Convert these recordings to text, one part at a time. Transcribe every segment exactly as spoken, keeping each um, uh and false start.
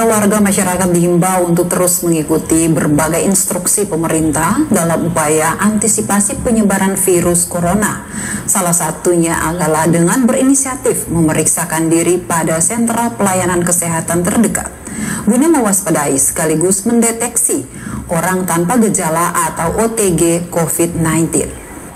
Saudara, warga masyarakat dihimbau untuk terus mengikuti berbagai instruksi pemerintah dalam upaya antisipasi penyebaran virus corona. Salah satunya adalah dengan berinisiatif memeriksakan diri pada sentra pelayanan kesehatan terdekat guna mewaspadai sekaligus mendeteksi orang tanpa gejala atau O T G COVID sembilan belas.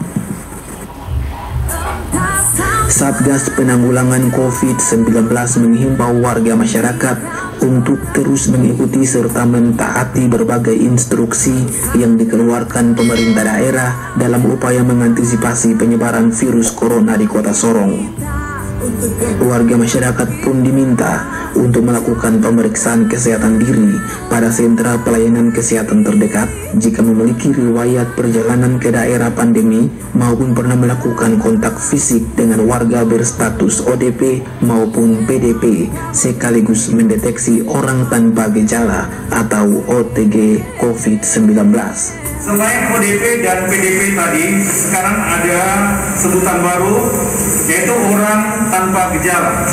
Satgas Penanggulangan COVID sembilan belas menghimbau warga masyarakat untuk terus mengikuti serta mentaati berbagai instruksi yang dikeluarkan pemerintah daerah dalam upaya mengantisipasi penyebaran virus corona di Kota Sorong. Warga masyarakat pun diminta untuk melakukan pemeriksaan kesehatan diri pada sentra pelayanan kesehatan terdekat jika memiliki riwayat perjalanan ke daerah pandemi maupun pernah melakukan kontak fisik dengan warga berstatus O D P maupun P D P sekaligus mendeteksi orang tanpa gejala atau O T G COVID sembilan belas. Selain O D P dan P D P tadi, sekarang ada sebutan baru, yaitu orang tanpa gejala.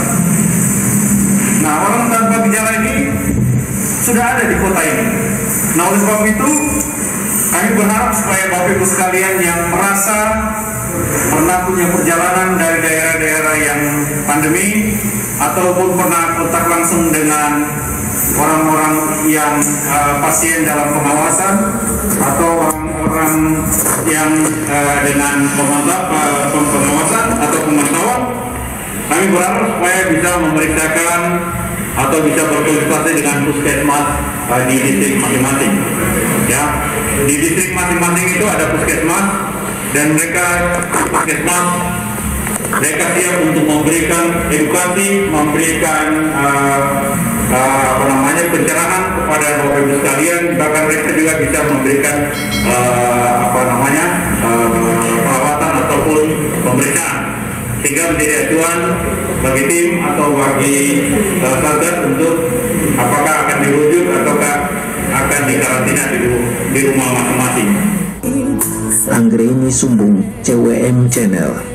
Nah, orang tanpa gejala ini sudah ada di kota ini. Nah, oleh sebab itu, kami berharap supaya Bapak Ibu sekalian yang merasa pernah punya perjalanan dari daerah-daerah yang pandemi, ataupun pernah kontak langsung dengan orang-orang yang uh, pasien dalam pengawasan, atau orang-orang yang uh, dengan pemantau, uh, pengawasan atau pemantauan, kami berharap supaya bisa memeriksakan atau bisa berkonsultasi dengan puskesmas uh, di distrik masing-masing. Ya, di distrik masing-masing itu ada puskesmas, dan mereka puskesmas mereka siap untuk memberikan edukasi, memberikan uh, uh, apa namanya pencerahan kepada Bapak Ibu sekalian, bahkan mereka juga bisa memberikan uh, apa namanya uh, perawatan ataupun pemeriksaan, sehingga menjadi acuan bagi tim atau bagi uh, satgas untuk apakah akan dirujuk ataukah akan dikarantina di, di rumah masing-masing. Anggreni Sumbung, C W M Channel.